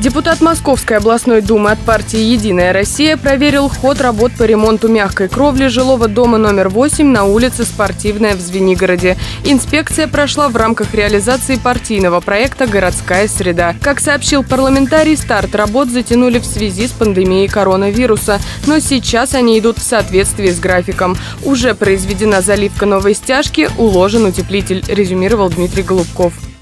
Депутат Московской областной думы от партии «Единая Россия» проверил ход работ по ремонту мягкой кровли жилого дома номер 8 на улице Спортивная в Звенигороде. Инспекция прошла в рамках реализации партийного проекта «Городская среда». Как сообщил парламентарий, старт работ затянули в связи с пандемией коронавируса, но сейчас они идут в соответствии с графиком. Уже произведена заливка новой стяжки, уложен утеплитель, резюмировал Дмитрий Голубков.